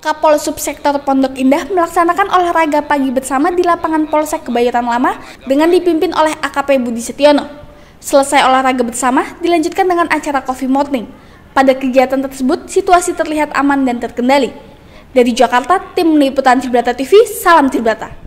Kapol Subsektor Pondok Indah melaksanakan olahraga pagi bersama di lapangan Polsek Kebayoran Lama dengan dipimpin oleh AKP Budi Setiono. Selesai olahraga bersama, dilanjutkan dengan acara coffee morning. Pada kegiatan tersebut, situasi terlihat aman dan terkendali. Dari Jakarta, tim liputan Tribrata TV, salam Tribrata.